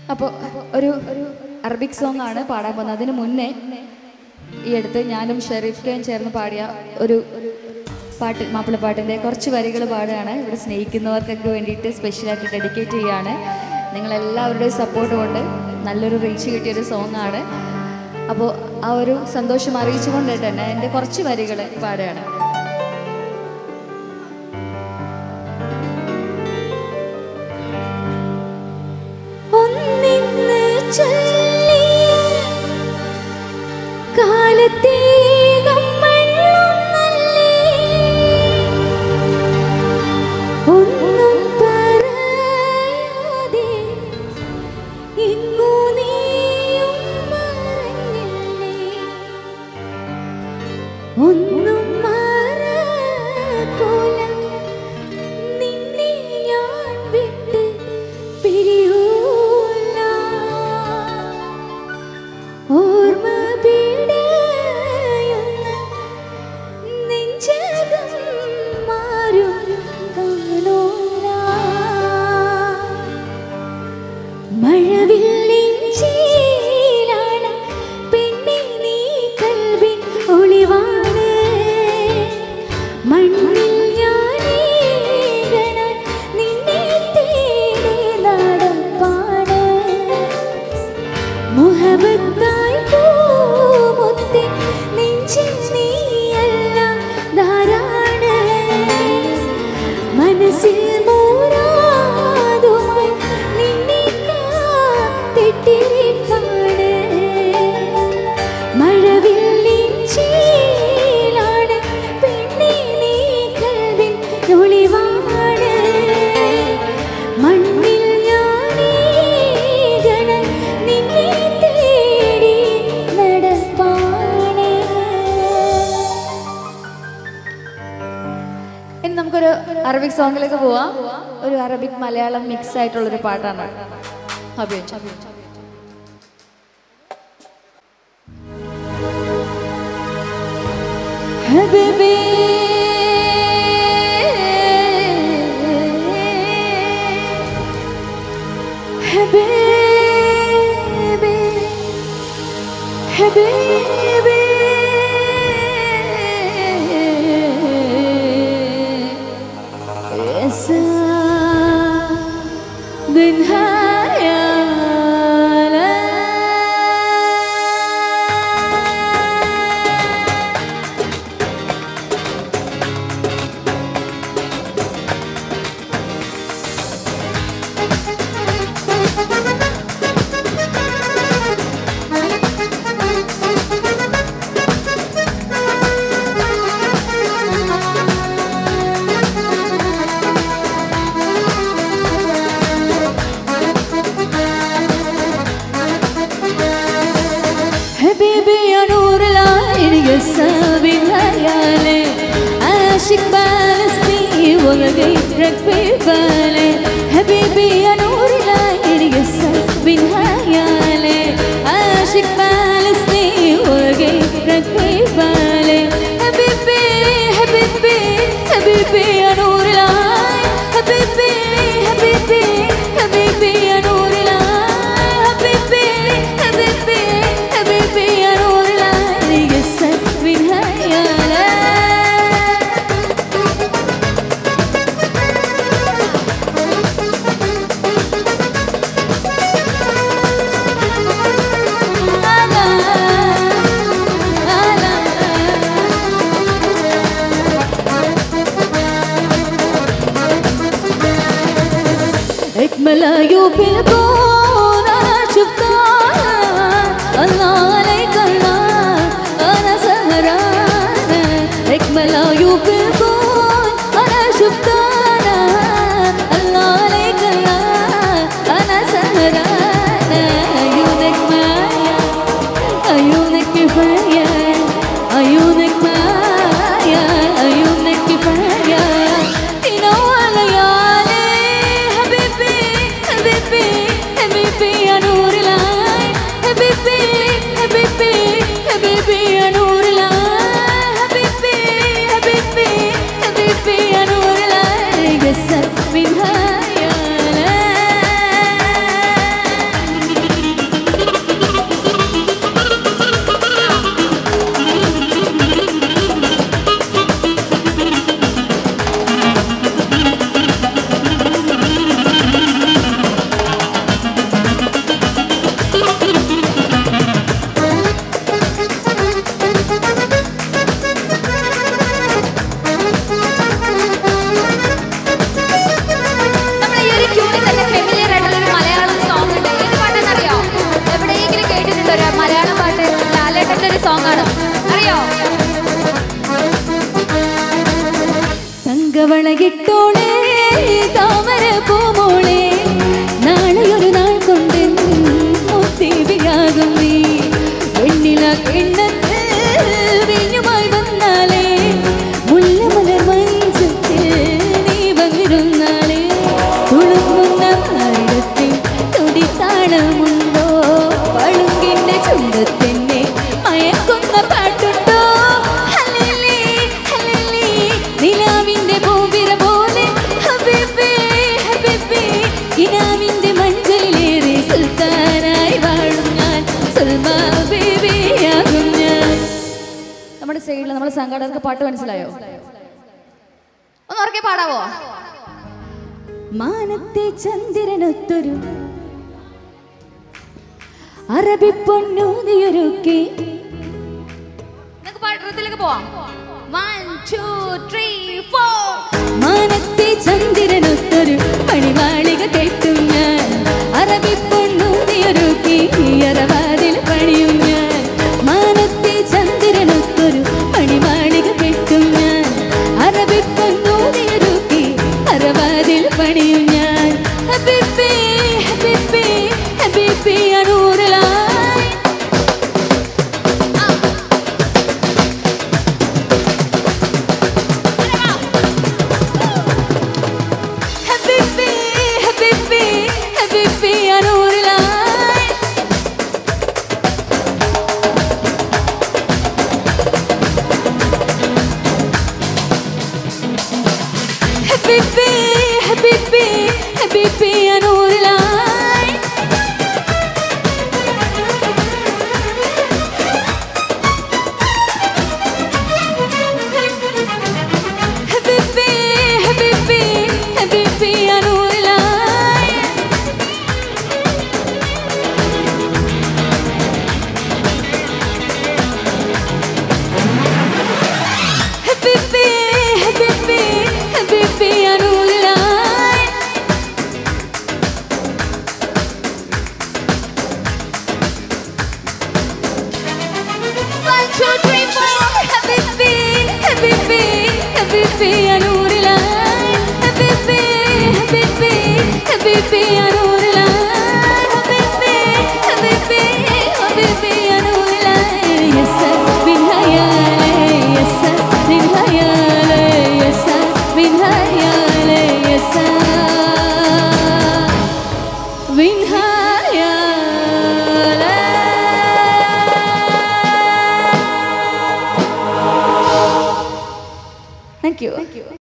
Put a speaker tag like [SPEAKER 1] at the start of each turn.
[SPEAKER 1] അപ്പോൾ ഒരു Arabic song ആണ് പാടാൻ പോകുന്നത്. അതിന് മുന്നേ ഈ അടുത്ത് ഞാനും ഷെരീഫ്ക്കയും ചേർന്ന് പാടിയ ഒരു പാട്ട്, മാപ്പിളപ്പാട്ടിൻ്റെ കുറച്ച് വരികൾ പാടുകയാണ്. ഇവിടെ സ്നേഹിക്കുന്നവർക്കൊക്കെ വേണ്ടിയിട്ട് സ്പെഷ്യലായിട്ട് ഡെഡിക്കേറ്റ് ചെയ്യുകയാണ്. നിങ്ങളെല്ലാവരുടെയും സപ്പോർട്ട് കൊണ്ട് നല്ലൊരു റീച്ച് കിട്ടിയൊരു സോങ്ങാണ്. അപ്പോൾ ആ ഒരു സന്തോഷം അറിയിച്ചുകൊണ്ട് തന്നെ എൻ്റെ കുറച്ച് വരികൾ പാടുകയാണ്.
[SPEAKER 2] കാലത്തെ ഒന്നും പറയാതെ ഇങ്ങു നീയും മറഞ്ഞില്ലേ, ഒന്നും മറക്കൂല നിന്നെ ഞാൻ വിട്ട് പിരിയൂല. ഓർമ്മ പിടയുന്ന നെഞ്ചകം മാറും കാണൂല. മഴവില്ലിൻ ചീലാണ് പെണ്ണെ നീ കൽവിൻ ഒളിവാണ്. മണ്ണിൽ ഞാനീകണ നിന്നെ തേടി നടപ്പാണ്. മുഹബത്തായി പൂമുത്തി നെഞ്ചിൽ നീയല്ല ധാരാണ്. മനസ്സിൽ മൂരാതുമായി നിന്നെ കാത്തിട്ടിരിപ്പാണ്. മഴവില്ലിൻ ചീലാണ് പെണ്ണെ നീ കൽവിൻ ഒളിവാണ്. മണ്ണിൽ ഞാനീകണ നിന്നെ തേടി നടപ്പാണ്.
[SPEAKER 1] ഇനി നമുക്കൊരു അറബിക് സോങ്ങിലേക്ക് പോവാം. ഒരു അറബിക് മലയാളം മിക്സ് ആയിട്ടുള്ളൊരു പാട്ടാണ്.
[SPEAKER 2] ഹബീബി ഹബീബി ഹബീബി حبيبي يا نور العين قسى بخيالي، عاشق بالسنين ولقيتك في بالي. حبيبي يا نور العين قسى بخيالي، عاشق بالسنين ولقيتك في بالي. حبيبي حبيبي حبيبي يا نور العين، حبيبي حبيبي حبيبي يا نور العين، حبيبي حبيبي حبيبي يا نور العين قسك من هيالك. أجمل عيوب في الكون أنا شفتها، الله عليك الله أنا سهرانة. أجمل عيوب في الكون أنا شفتها، الله عليك الله أنا سهرانة. عيونك معايا عيونك كفاية، عيونك معايا عيونك كفاية تنور ليالي. حبيبي حبيبي حبيبي يا نور العين، حبيبي حبيبي حبيبي يا نور العين، حبيبي حبيبي
[SPEAKER 1] സൈഡിൽ നമ്മൾ സംഘാടകർക്ക് പാട്ട് മനസ്സിലായോ? ഒന്ന് ഉറക്കെ പാടാവോ?
[SPEAKER 2] മാനത്തെ ചന്ദ്രനൊത്തൊരു അറബി പൊന്നൂതിയൊരുക്കി.
[SPEAKER 1] നമുക്ക് പാട്ടത്തിലേക്ക് പോവാം. 1 2 3 4.
[SPEAKER 2] മാനത്തെ ചന്ദ്രനൊത്തൊരു പണിവാളിക കെട്ടും ഞാൻ, അറബി പൊന്നൂതിയൊരുക്കി അറവാതിൽ പണിയും ഞാൻ. മാനത്തെ ചന്ദ്രനൊത്തൊരു പണിവാളിക കെട്ടും ഞാൻ, അറബി പൊന്നൂതിയൊരുക്കി അറവാതിൽ പണിയും ഞാൻ. ഹബീബി ഹബീബി ഹബീബി അനൂറലായി. ഹബീബി ഹബീബി ഹബീബി അനൂറലായി. ഹബീബി ഹബീബി ഹബീബി അനൂറലായി. ഹബീബി ഹബീബി ഹബീബി അനൂറലായി. ഹബീബി ഹബീബി ഹബീബി അനൂറലായി. One, two, three, four. Habibi, Habibi, Habibi, Anurulai. Habibi, Habibi, Habibi, Anurulai. Habibi, Habibi, Habibi, Anurulai. Yes sir, bin hayale. Yes sir, bin hayale. Yes sir, bin hayale. Yes sir, bin hayale.
[SPEAKER 1] Thank you.